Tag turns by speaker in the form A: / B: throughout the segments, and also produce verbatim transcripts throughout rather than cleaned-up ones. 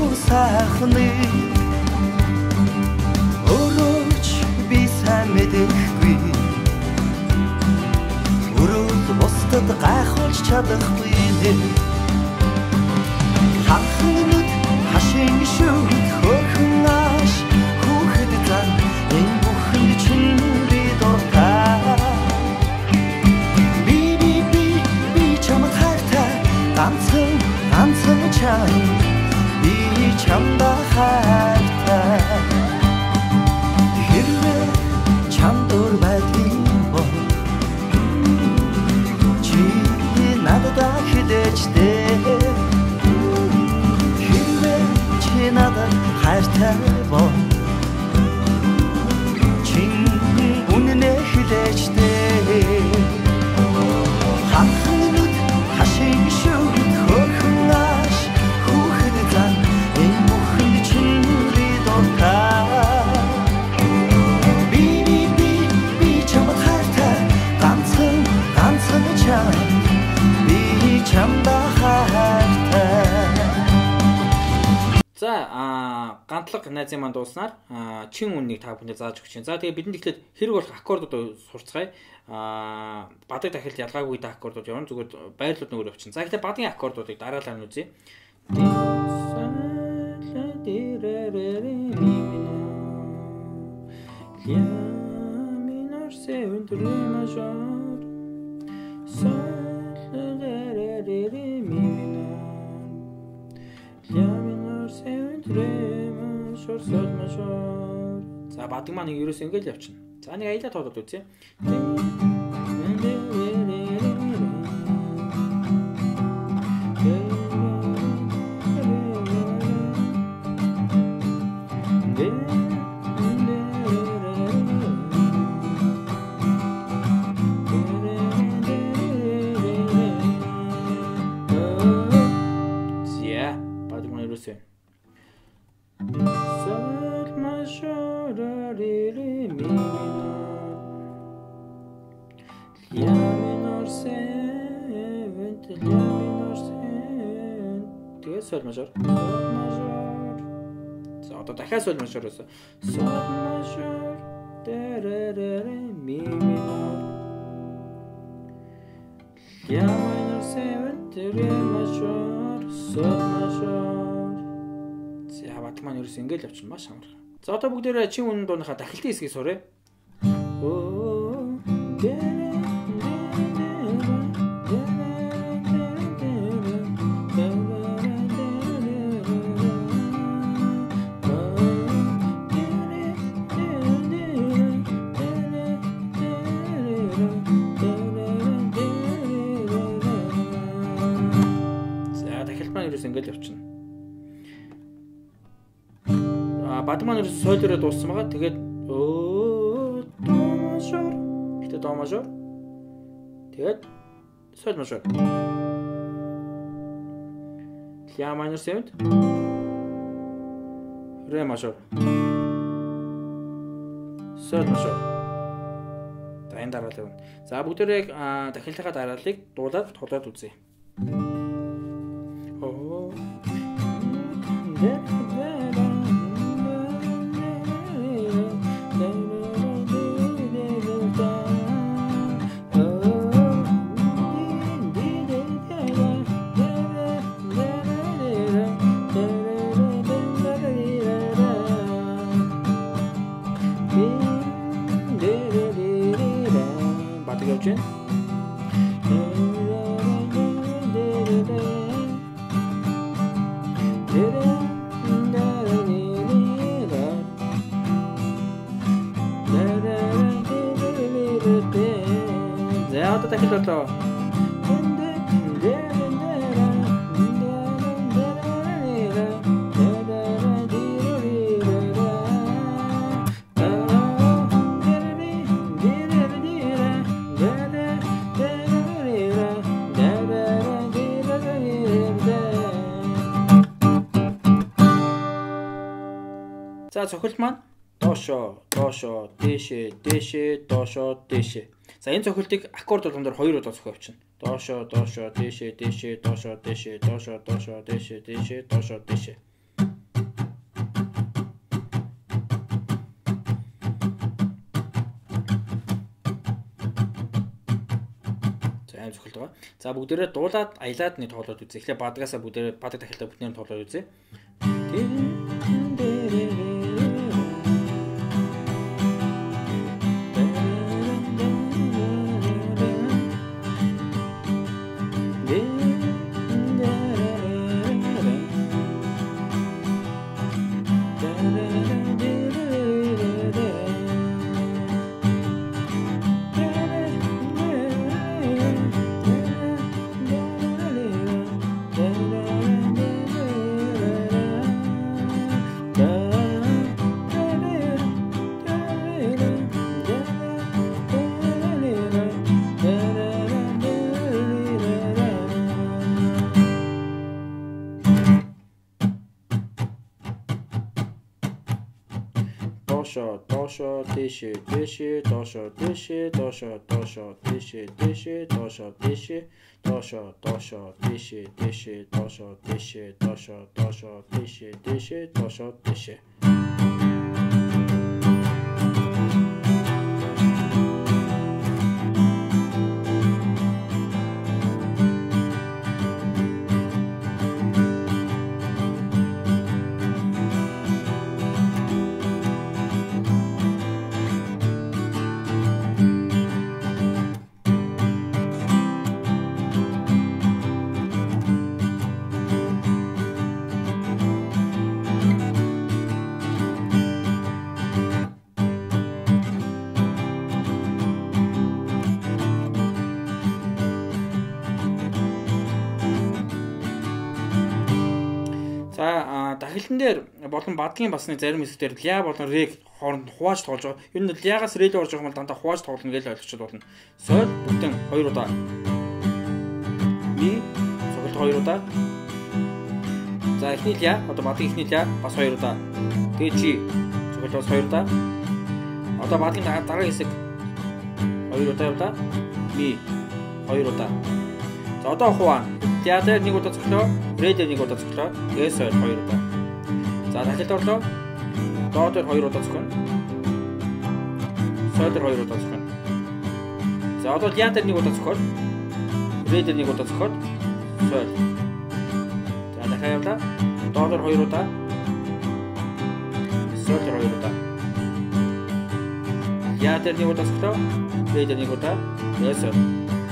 A: сайхны өрөөч би сайн мэдэхгүй өрөөл бусдад гайхуулж чадахгүй нэ хахнууд хашин шүүд хөрхөн ааш хүүхэд зан энэ бүхэн чинь би дуртай би би би би чамд хайртай ганцхан ганцхан чам би чамда хайртай хэрвээ чам дур байдгийн бол чи надад хилээчтэй хэрвээ чи надад хайртай бол чи үнэнээ хилээчтэй ханхнууд хашиг шүүд хөрхөн ааш хүүхэд зан энэ бүхэн чинь би дуртай би би би би чамд хайртай ганцхан ганцхан чам би чамда хайртай.
B: За а гантлаг найзын манд дууснаар чин үннийг та бүхэнд зааж өгч чинь. За тэгээ бидэнд ихлээр хэрэг болох аккордууд сурцгаая. А бадаг дахилт ялгаагүй даа аккордууд явна. Зүгээр байрлууд нөгөө явчихна. За ихлээр бадгийн аккордуудыг дараалал нь үзье. За бадаг маань ерөөс ингэж явчихна. За нэг аялал тоодод үзье. За бадаг маань ерөөс Sol major re re mi minor La minor seventh La minor seventh Тэгээ sol major Sol major За одоо дахиад sol major өсө Sol major re re re mi minor La minor seventh Re major Sol major За бадаг маань ерөөс ингэж явчихна маш амар. За одоо бүгдээрээ чин үнэн дууныхаа дахилтын хэсгийг суръя. За дахилт маань ерөөс ингэж явчихна. Бадаг маань ерөөс сойлороо дууссан байгаа. Тэгээд оо до мажор. Гэтэ до мажор. Тэгээд соль мажор. Ля minor seventh. Ре мажор. Соль мажор. Тань дараалал юм. За бүгдээрээ дахилтынхаа дарааллыг дуулаад тоглоод үзье. Оо. За одоо дахиж болоо. За цохилт маань доошоо, доошоо, дээшээ, дээшээ, доошоо, дээшээ. За энэ цохилтыг аккорд болгоноор хоёр удаа зохио явуулна. Доошоо, доошоо, дээшээ, дээшээ, доошоо, дээшээ, доошоо, доошоо, дээшээ, дээшээ, доошоо, дээшээ. аим зөвхөлт байгаа. За бүгдээрээ дуулаад аялаад нэг тоглоод үзье. Эхлээд бадгасаа бүгдээрээ бадаг тахилтаа бүтнээр тоглоод үзье. Дошо, дошо, дэши, дэши, дошо, дэши, дошо, дошо, дэши, дэши, дошо, дэши, дошо, дошо, дэши, дэши, дошо, дэши, дошо, дошо, дэши, дэши, дошо, дэши. За дахилтан дээр болон бадгийн басны зарим хэсгээр ля болон рэг хооронд хувааж тоглож байгаа. Ер нь лягаас рэг орж байгаа юм бол дандаа хувааж тоглоно гэж ойлгочод болно. Соль бүтэн хоёр удаа. Ми цогт хоёр удаа. За эхний ля одоо бадгийн эхний ля бас хоёр удаа. Тэгээ чи цогт бас хоёр удаа. Одоо бадгийн дараа хэсэг хоёр удаа удаа. Ми хоёр удаа. За одоо хуваа. Ля дээр нэг удаа цоглоо, рэг дээр нэг удаа цоглоо. Тэгээ соль хоёр удаа. За дахилт орлоо. Доо дээр хоёр удаа цогно. Соль дээр хоёр удаа цогно. За одоо ля дээр нэг удаа цогхол. Рэг дээр нэг удаа цогхол. Соль. За дахиад явлаа. Доо дээр хоёр удаа. Соль дээр хоёр удаа. Ля дээр нэг удаа цоглоо. Рэг дээр нэг удаа. Тэгээ соль.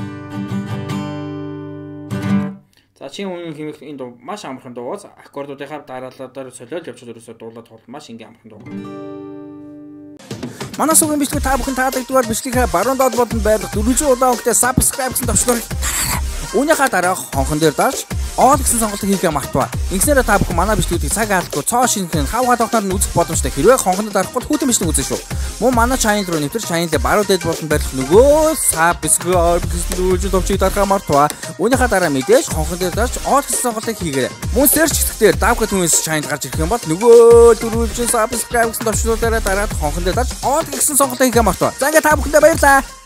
B: За чи үнэн хэмээх энэ дуу маш амархан дуу. Аккордуудынхаа дараалалаар солиод явчихад ерөөсөө дуулаад тоглох маш энгийн амархан дуу.
C: Манай сүгийн бичлэг та бүхэн таалагдвал бичлэгээ баруун доод бодонд байрлах дөрвөн удаа өнгөтэй subscribe гэсэн товчноор үүнийхээ дараа хонхон дээр дарж all гэсэн сонголтыг хийгээ мартваа. Ингэснээр та бүхэн манай бичлэгүүдийг цаг алдахгүй цоо шинхэн хав хадахнаар нь үзэх боломжтой. Хэрвээ хонхонд дарахгүй хүүтэн бичлэг үзэн шүү. Мөн манай channel руу нэвтэр channel-д баруун дээд болон байрлах нөгөө subscribe гэсэн дөрвөн товчийг дарахаа мартваа. Үүнийхээ дараа мэдээж хонхон дээр дарж all гэсэн сонголтыг хийгээрэй. Мөн search хэсгээр давхад хүмүүс channel гарч ирэх юм бол нөгөө дөрвөн subscribe гэсэн товчнуудаараа дараад хонхон дээр дарж all гэсэн сонголтыг хийгээ мартваа. За ингээ та бүхэндээ баярлалаа.